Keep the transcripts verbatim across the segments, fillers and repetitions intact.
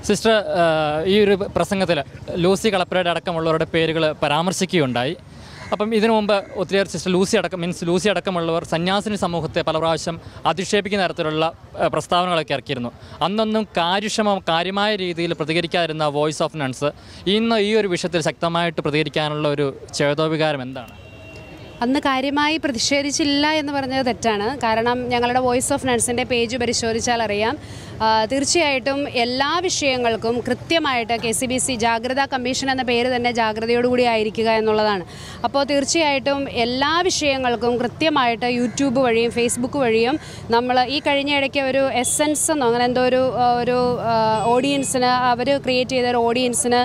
Sister ഈ ഒരു പ്രസംഗത്തിൽ ലൂസി കളപ്പുരയുടെ അടക്കമുള്ളവരുടെ പേരുകൾ പരാമർശിക്കുകയുണ്ടായി. അപ്പം ഇതിനു മുമ്പ് ഒത്തിരിയേറെ സിസ്റ്റർ ലൂസി അടക്കം മീൻസ് ലൂസി അടക്കമുള്ളവർ സന്യാസിനി സമൂഹത്തെ പല പ്രാവശ്യം അധിക്ഷേപിക്കുന്ന തരത്തിലുള്ള പ്രസ്താവനകളൊക്കെ ഇറക്കിയിരുന്നു. അന്നൊന്നും കാര്യക്ഷമ കാര്യമായ രീതിയിൽ പ്രതികരിക്കാതിരുന്ന വോയിസ് ഓഫ് നൺസ് ഇന്ന് ഈ ഒരു വിഷയത്തിൽ ശക്തമായിട്ട് പ്രതികരിക്കാനുള്ള ഒരു ചേതോവികാരം എന്താണ്? അന്ന് കാര്യമായി പ്രതിഷേധിച്ചില്ല എന്ന് പറഞ്ഞത് തെറ്റാണ്. കാരണം ഞങ്ങളുടെ വോയിസ് ഓഫ് നൺസിൻ്റെ പേജ് പരിശോധിച്ചാൽ അറിയാം, തീർച്ചയായിട്ടും എല്ലാ വിഷയങ്ങൾക്കും കൃത്യമായിട്ട് കെ സി ബി സി ജാഗ്രതാ കമ്മീഷൻ എന്ന പേര് തന്നെ ജാഗ്രതയോടുകൂടി ആയിരിക്കുക എന്നുള്ളതാണ്. അപ്പോൾ തീർച്ചയായിട്ടും എല്ലാ വിഷയങ്ങൾക്കും കൃത്യമായിട്ട് യൂട്യൂബ് വഴിയും ഫേസ്ബുക്ക് വഴിയും നമ്മൾ ഈ കഴിഞ്ഞ ഇടയ്ക്ക് ഒരു എസെൻസ് എന്നോ അങ്ങനെ എന്തോ ഒരു ഒരു ഓഡിയൻസിന് അവർ ക്രിയേറ്റ് ചെയ്ത ഒരു ഓഡിയൻസിന്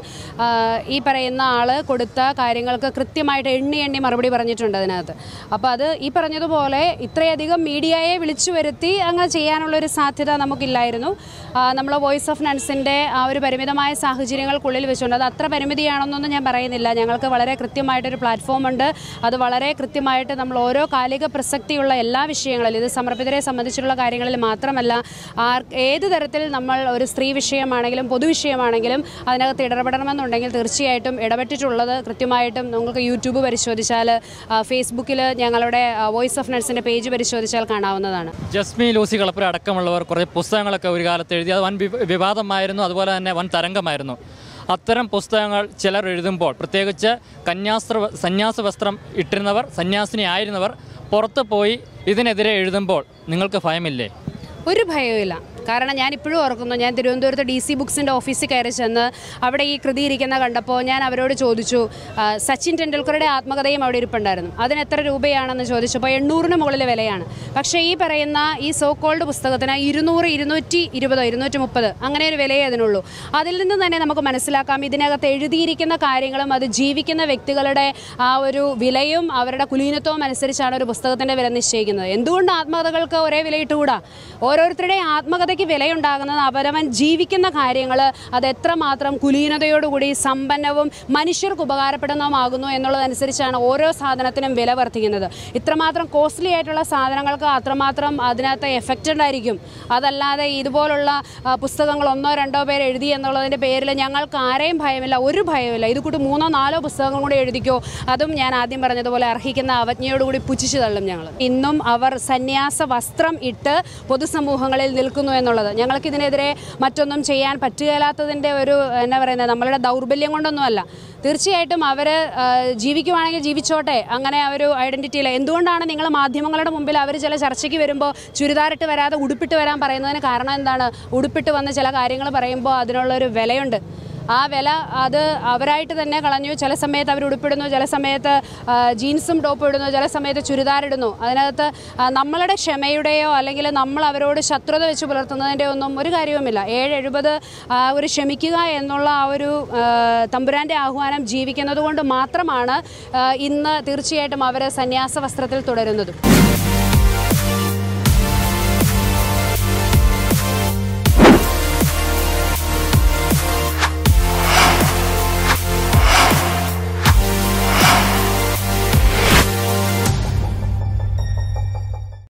ഈ പറയുന്ന ആൾ കൊടുത്ത കാര്യങ്ങൾക്ക് കൃത്യമായിട്ട് എണ്ണി എണ്ണി മറുപടി പറഞ്ഞിട്ടുണ്ട് അതിനകത്ത്. അപ്പോൾ അത് ഈ പറഞ്ഞതുപോലെ ഇത്രയധികം മീഡിയയെ വിളിച്ചു വരുത്തി അങ്ങനെ ചെയ്യാനുള്ളൊരു സാധ്യത നമുക്കില്ലായിരുന്നു. നമ്മൾ വോയിസ് ഓഫ് നൺസിൻ്റെ ആ ഒരു പരിമിതമായ സാഹചര്യങ്ങൾക്കുള്ളിൽ വെച്ചുകൊണ്ട് അത് അത്ര പരിമിതിയാണെന്നൊന്നും ഞാൻ പറയുന്നില്ല. ഞങ്ങൾക്ക് വളരെ കൃത്യമായിട്ടൊരു പ്ലാറ്റ്ഫോം ഉണ്ട്. അത് വളരെ കൃത്യമായിട്ട് നമ്മൾ ഓരോ കാലിക പ്രസക്തിയുള്ള എല്ലാ വിഷയങ്ങളിലും, ഇത് സമർപ്പിതരെ സംബന്ധിച്ചുള്ള കാര്യങ്ങളിൽ മാത്രമല്ല, ആർ ഏത് തരത്തിൽ നമ്മൾ ഒരു സ്ത്രീ വിഷയമാണെങ്കിലും പൊതുവിഷയമാണെങ്കിലും അതിനകത്ത് ഇടപെടണമെന്നുണ്ടെങ്കിൽ തീർച്ചയായിട്ടും ഇടപെട്ടിട്ടുള്ളത് കൃത്യമായിട്ടും നിങ്ങൾക്ക് യൂട്യൂബ് പരിശോധിച്ചാൽ, ഫേസ്ബുക്കിൽ ഞങ്ങളുടെ വോയിസ് ഓഫ് നൺസിൻ്റെ പേജ് പരിശോധിച്ചാൽ കാണാവുന്നതാണ്. ജസ്മി ലൂസി കളപ്പുര അടക്കമുള്ളവർ കുറേ പുസ്തകങ്ങളൊക്കെ ഒരു കാലത്ത് എഴുതി. അത് വൻ വിവാദമായിരുന്നു, അതുപോലെ തന്നെ വൻ തരംഗമായിരുന്നു. അത്തരം പുസ്തകങ്ങൾ ചിലർ എഴുതുമ്പോൾ, പ്രത്യേകിച്ച് കന്യാസ്ത്ര സന്യാസ വസ്ത്രം ഇട്ടിരുന്നവർ, സന്യാസിനി ആയിരുന്നവർ പുറത്ത് പോയി ഇതിനെതിരെ എഴുതുമ്പോൾ നിങ്ങൾക്ക് ഭയമില്ലേ? ഒരു ഭയവുമില്ല. കാരണം ഞാനിപ്പോഴും ഓർക്കുന്നു, ഞാൻ തിരുവനന്തപുരത്ത് ഡി സി ബുക്സിൻ്റെ ഓഫീസിൽ കയറി ചെന്ന് അവിടെ ഈ കൃതി ഇരിക്കുന്ന കണ്ടപ്പോൾ ഞാൻ അവരോട് ചോദിച്ചു, സച്ചിൻ ടെണ്ടുൽക്കറുടെ ആത്മകഥയും അവിടെ ഇരിപ്പുണ്ടായിരുന്നു, അതിന് എത്ര രൂപയാണെന്ന് ചോദിച്ചപ്പോൾ എണ്ണൂറിന് മുകളിൽ വിലയാണ്. പക്ഷേ ഈ പറയുന്ന ഈ സോ കോൾഡ് പുസ്തകത്തിന് ഇരുന്നൂറ് ഇരുന്നൂറ്റി ഇരുപതോ ഇരുന്നൂറ്റി മുപ്പത് അങ്ങനെ ഒരു വിലയേ അതിനുള്ളൂ. അതിൽ നിന്ന് തന്നെ നമുക്ക് മനസ്സിലാക്കാം ഇതിനകത്ത് എഴുതിയിരിക്കുന്ന കാര്യങ്ങളും അത് ജീവിക്കുന്ന വ്യക്തികളുടെ ആ ഒരു വിലയും അവരുടെ കുലീനത്വവും അനുസരിച്ചാണ് ഒരു പുസ്തകത്തിൻ്റെ വില നിശ്ചയിക്കുന്നത്. എന്തുകൊണ്ട് ആത്മകഥകൾക്ക് ഒരേ വിലയിട്ടുകൂടാ? ഓരോരുത്തരുടെയും ആത്മകഥയ്ക്ക് വിലയുണ്ടാകുന്നത് അവരവൻ ജീവിക്കുന്ന കാര്യങ്ങൾ അത് എത്രമാത്രം കുലീനതയോടുകൂടി സമ്പന്നവും മനുഷ്യർക്ക് ഉപകാരപ്പെടുന്നതുമാകുന്നു എന്നുള്ളതനുസരിച്ചാണ് ഓരോ സാധനത്തിനും വില വർദ്ധിക്കുന്നത്. ഇത്രമാത്രം കോസ്റ്റ്ലി ആയിട്ടുള്ള സാധനങ്ങൾക്ക് അത്രമാത്രം അതിനകത്ത് എഫക്റ്റ് ഉണ്ടായിരിക്കും. അതല്ലാതെ ഇതുപോലുള്ള പുസ്തകങ്ങൾ ഒന്നോ രണ്ടോ പേര് എഴുതി എന്നുള്ളതിൻ്റെ പേരിൽ ഞങ്ങൾക്ക് ആരെയും ഭയമില്ല, ഒരു ഭയമില്ല. ഇത് കൂടി മൂന്നോ നാലോ പുസ്തകങ്ങൾ കൂടി എഴുതിക്കോ, അതും ഞാൻ ആദ്യം പറഞ്ഞതുപോലെ അർഹിക്കുന്ന അവജ്ഞയോടുകൂടി പുച്ഛിച്ചു തള്ളും ഞങ്ങൾ. ഇന്നും അവർ സന്യാസ വസ്ത്രം ഇട്ട് പൊതുസമൂഹങ്ങളിൽ നിൽക്കുന്നു എന്നുള്ളത് ഞങ്ങൾക്കിതിനെതിരെ മറ്റൊന്നും ചെയ്യാൻ പറ്റുകയില്ലാത്തതിൻ്റെ ഒരു എന്താ പറയുന്നത് നമ്മളുടെ ദൗർബല്യം കൊണ്ടൊന്നുമല്ല. തീർച്ചയായിട്ടും അവർ ജീവിക്കുവാണെങ്കിൽ ജീവിച്ചോട്ടെ, അങ്ങനെ ആ ഒരു ഐഡൻറ്റിറ്റിയില്ല. എന്തുകൊണ്ടാണ് നിങ്ങൾ മാധ്യമങ്ങളുടെ മുമ്പിൽ അവർ ചില ചർച്ചയ്ക്ക് വരുമ്പോൾ ചുരിദാറിട്ട് വരാതെ ഉടുപ്പിട്ട് വരാൻ പറയുന്നതിന് കാരണം എന്താണ്? ഉടുപ്പിട്ട് വന്ന് ചില കാര്യങ്ങൾ പറയുമ്പോൾ അതിനുള്ളൊരു വിലയുണ്ട്. ആ വില അത് അവരായിട്ട് തന്നെ കളഞ്ഞു. ചില സമയത്ത് അവർ ഉടുപ്പിടുന്നു, ചില സമയത്ത് ജീൻസും ടോപ്പും ഇടുന്നു, ചില സമയത്ത് ചുരിദാറിടുന്നു. അതിനകത്ത് നമ്മളുടെ ക്ഷമയുടെയോ അല്ലെങ്കിൽ നമ്മൾ അവരോട് ശത്രുത വെച്ച് പുലർത്തുന്നതിൻ്റെ ഒന്നും ഒരു കാര്യവുമില്ല. ഏഴ് എഴുപത് ഒരു ക്ഷമിക്കുക എന്നുള്ള ആ ഒരു തമ്പുരാൻ്റെ ആഹ്വാനം ജീവിക്കുന്നത് കൊണ്ട് മാത്രമാണ് ഇന്ന് തീർച്ചയായിട്ടും അവർ സന്യാസ വസ്ത്രത്തിൽ തുടരുന്നതും.